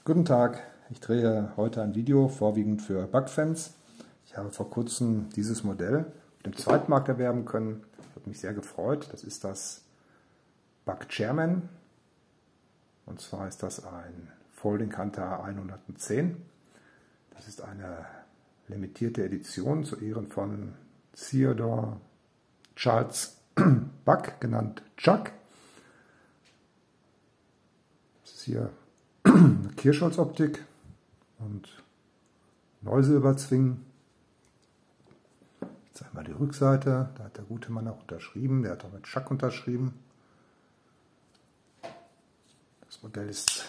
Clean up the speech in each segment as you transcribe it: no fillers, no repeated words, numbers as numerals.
Guten Tag, ich drehe heute ein Video vorwiegend für Bug-Fans. Ich habe vor kurzem dieses Modell auf dem Zweitmarkt erwerben können. Das hat mich sehr gefreut. Das ist das Bug Chairman. Und zwar ist das ein Folding Hunter 110. Das ist eine limitierte Edition zu Ehren von Theodore Charles Bug, genannt Chuck. Das ist hier eine Kirschholzoptik und Neusilberzwingen. Ich zeige mal die Rückseite. Da hat der gute Mann auch unterschrieben. Der hat auch mit Chuck unterschrieben. Das Modell ist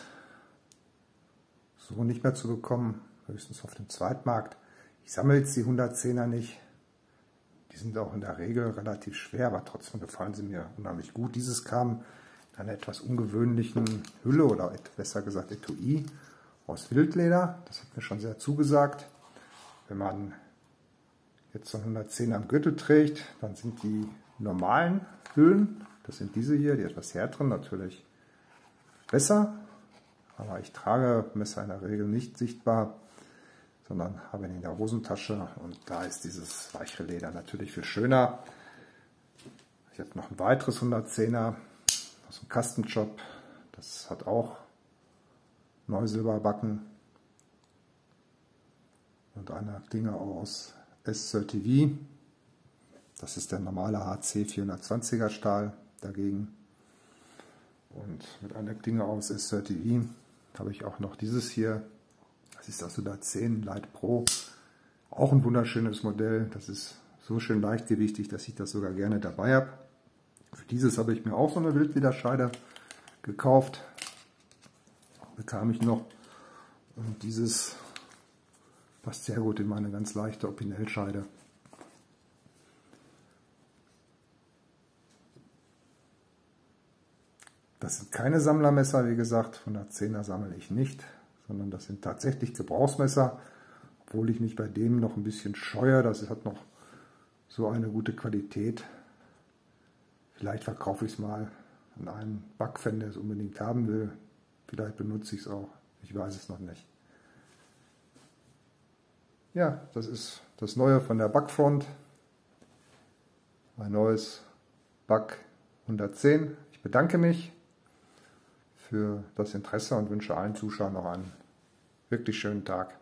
so nicht mehr zu bekommen, höchstens auf dem Zweitmarkt. Ich sammle jetzt die 110er nicht. Die sind auch in der Regel relativ schwer, aber trotzdem gefallen sie mir unheimlich gut. Dieses kam in einer etwas ungewöhnlichen Hülle oder besser gesagt Etui aus Wildleder. Das hat mir schon sehr zugesagt. Wenn man jetzt so 110 am Gürtel trägt, dann sind die normalen Hüllen, das sind diese hier, die etwas härteren, natürlich besser. Aber ich trage Messer in der Regel nicht sichtbar, sondern habe ihn in der Hosentasche und da ist dieses weichere Leder natürlich viel schöner. Ich habe noch ein weiteres 110er aus dem Kastenjob. Das hat auch Neusilberbacken und eine Klinge aus S30V. Das ist der normale HC 420er Stahl dagegen. Und mit einer Klinge aus S30V habe ich auch noch dieses hier. Das ist das 110 Light Pro. Auch ein wunderschönes Modell. Das ist so schön leichtgewichtig, dass ich das sogar gerne dabei habe. Für dieses habe ich mir auch so eine Wildlederscheide gekauft. Bekam ich noch. Und dieses passt sehr gut in meine ganz leichte Opinel-Scheide. Das sind keine Sammlermesser, wie gesagt. 110er sammle ich nicht, sondern das sind tatsächlich Gebrauchsmesser. Obwohl ich mich bei dem noch ein bisschen scheue. Das hat noch so eine gute Qualität. Vielleicht verkaufe ich es mal an einen Bug-Fan, der es unbedingt haben will. Vielleicht benutze ich es auch. Ich weiß es noch nicht. Ja, das ist das Neue von der Bugfront. Ein neues Bug 110. Ich bedanke mich für das Interesse und wünsche allen Zuschauern noch einen wirklich schönen Tag.